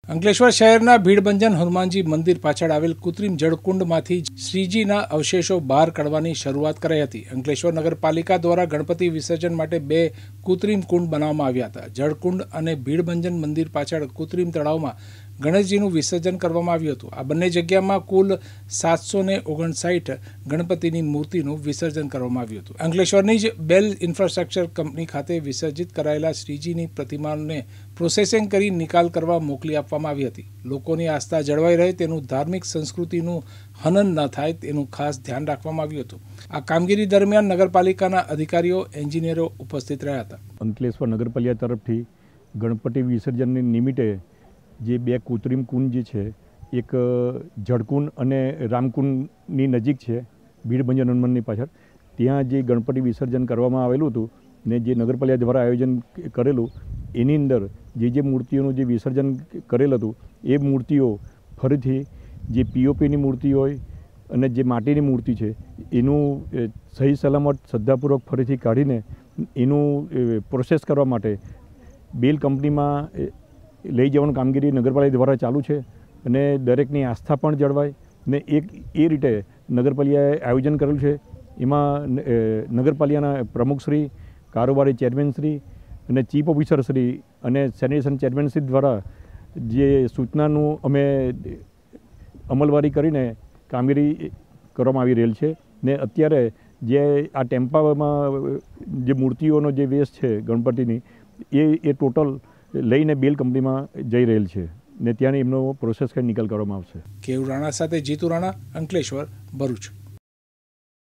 અંકલેશ્વર શહેરના ભીડભંજન હનુમાનજી મંદિર પાછળ આવેલ કૃત્રિમ જળકુંડમાંથી શ્રીજીના અવશેષો બહાર કાઢવાની શરૂઆત કરાઈ હતી। અંકલેશ્વર નગરપાલિકા દ્વારા ગણપતિ વિસર્જન માટે 2 કૃત્રિમ કુંડ બનાવવામાં આવ્યા હતા। જળકુંડ અને ભીડભંજન મંદિર પાછળ કૃત્રિમ તળાવમાં ગણેશજીનું વિસર્જન કરવામાં આવ્યું હતું। આ બંને જગ્યામાં કુલ 759 ગણપતિની મૂર્તિનું વિસર્જન કરવામાં આવ્યું હતું। અંકલેશ્વરની જ બેલ ઇન્ફ્રાસ્ટ્રક્ચર કંપની ખાતે વિસર્જિત કરાયેલા શ્રીજીની પ્રતિમાને પ્રોસેસિંગ કરી નિકાલ કરવા મોકલી આપવામાં આવી હતી। લોકોની આસ્થા જળવાઈ રહે તેનું ધાર્મિક સંસ્કૃતિનું હનન ન થાય તેનું ખાસ ધ્યાન રાખવામાં આવ્યું હતું। આ કામગીરી દરમિયાન નગરપાલિકાના અધિકારીઓ એન્જિનિયરો ઉપસ્થિત રહ્યા હતા। અંકલેશ્વર નગરપાલિકા તરફથી ગણપતિ વિસર્જનની નિમિત્તે જે 2 કૃત્રિમ કુંડ જે છે, એક જળકુંડ અને રામકુંડની નજીક છે, ભીડભંજન હનુમાનની પાછળ, ત્યાં જે ગણપતિ વિસર્જન કરવામાં આવેલું હતું ને જે નગરપાલિકા દ્વારા આયોજન કરેલું એની અંદર જે મૂર્તિઓનું જે વિસર્જન કરેલ હતું એ મૂર્તિઓ ફરીથી જે પીઓપીની મૂર્તિ હોય અને જે માટીની મૂર્તિ છે એનું સહી સલામત શ્રદ્ધાપૂર્વક ફરીથી કાઢીને એનું પ્રોસેસ કરવા માટે બેલ કંપનીમાં લઈ જવાનું કામગીરી નગરપાલિકા દ્વારા ચાલુ છે અને દરેકની આસ્થા પણ જળવાય ને એ રીતે નગરપાલિકાએ આયોજન કરેલું છે। એમાં નગરપાલિકાના પ્રમુખશ્રી, કારોબારી ચેરમેનશ્રી અને ચીફ ઓફિસરશ્રી અને સેનિટેશન ચેરમેનશ્રી દ્વારા જે સૂચનાનું અમે અમલવારી કરીને કામગીરી કરવામાં આવી રહેલ છે ને અત્યારે જે આ ટેમ્પામાં જે મૂર્તિઓનો જે વેસ્ટ છે ગણપતિની એ ટોટલ લઈને બેલ કંપનીમાં જઈ રહેલ છે ને ત્યાંની એમનો પ્રોસેસ કરી નિકાલ કરવામાં આવશે। કેવ રાણા સાથે જીતુ રાણા, અંકલેશ્વર, ભરૂચ।